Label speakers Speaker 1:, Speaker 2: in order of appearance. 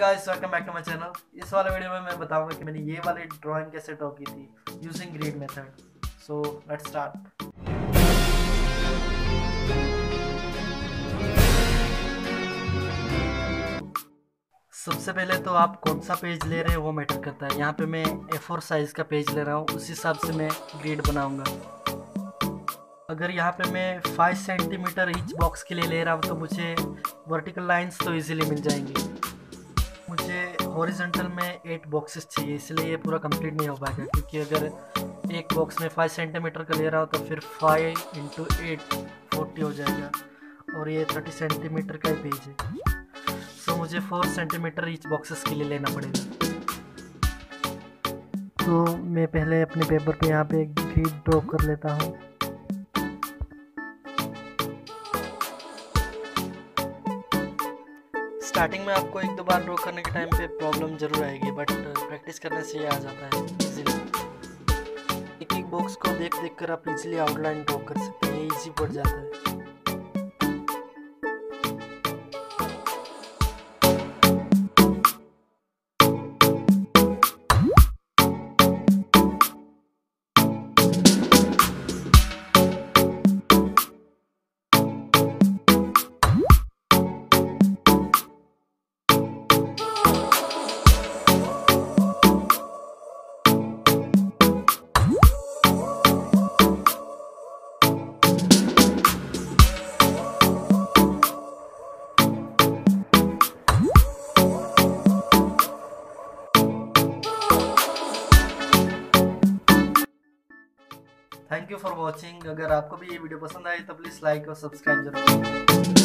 Speaker 1: Guys, welcome back to my channel. इस वाले video में मैं बताऊंगा कि मैंने ये वाली ड्राइंग कैसे ड्रॉ की थी using grid method. So let's start. सबसे पहले तो आप कौन सा पेज ले रहे हो वो मैटर करता है। यहाँ पे मैं A4 साइज़ का पेज ले रहा हूँ, उस हिसाब से मैं ग्रिड बनाऊंगा। अगर यहाँ पे मैं 5 सेंटीमीटर ईच बॉक्स के लिए ले रहा हूँ तो मुझे वर्टिकल लाइंस तो इजीली मिल जाएंगी। मुझे हॉरिजॉन्टल में 8 बॉक्सेस चाहिए, इसलिए ये पूरा कंप्लीट नहीं हो पाएगा, क्योंकि अगर एक बॉक्स में 5 सेंटीमीटर का ले रहा हूँ तो फिर 5 × 8 40 हो जाएगा, और ये 30 सेंटीमीटर का ही पेज है। सो मुझे 4 सेंटीमीटर ईच बॉक्सेस के लिए लेना पड़ेगा। तो मैं पहले अपने पेपर पे यहाँ पे ग्रिड ड्रॉ कर लेता हूँ। स्टार्टिंग में आपको 1-2 बार ड्रॉ करने के टाइम पे प्रॉब्लम जरूर आएगी, बट प्रैक्टिस करने से ये आ जाता है इजीली। एक एक बॉक्स को देख देख कर आप इजीली आउटलाइन ड्रॉ कर सकते हैं, ये इजी पड़ जाता है। Thank you for watching. अगर आपको भी ये वीडियो पसंद आए तो प्लीज़ लाइक और सब्सक्राइब जरूर करें।